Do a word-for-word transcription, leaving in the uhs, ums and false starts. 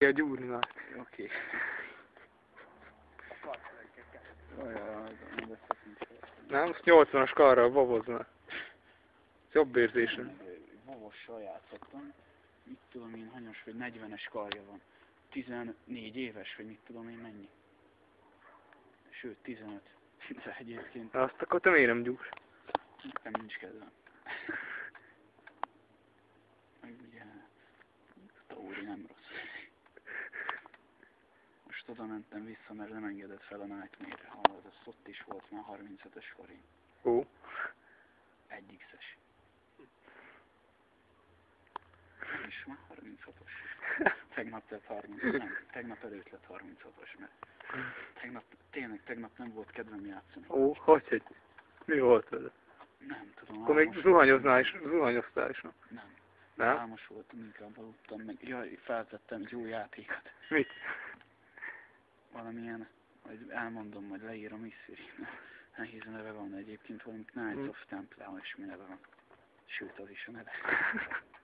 kell gyúrni már. Oké. Nem, most nyolcvanas karral babozna. Jobb érzésem. Vovossal játszottam. Mit tudom én, hanyas vagy negyvenes karja van. tizennégy éves, vagy mit tudom én mennyi. Sőt, tizenöt. De egyébként... Azt akkor te miért nem gyúrsz? Nekem nincs kedvem. Meg ugye... Tauri nem rossz. Most oda mentem vissza, mert nem engedett fel a Nightmare-re. Hallod, az ott is volt már harmincötös forint. Ó. egy iksz-es. És már harminchatos. Tegnap lett harminc, nem, tegnap előtt lett harminchatos, mert tegnap, tényleg tegnap nem volt kedvem játszani. Ó, hogy egy? Mi volt vele? Nem tudom. Akkor még zuhanyoznál is, zuhanyoztál is, nem? Nem. Nem? Álmos voltam, inkább aludtam meg. Jaj, feltettem egy jó játékot. Mit? Valamilyen, majd elmondom, majd leírom Mystery. Nehéz neve van egyébként, valami Knights of Templar, és mi neve van. Sőt, az is a neve.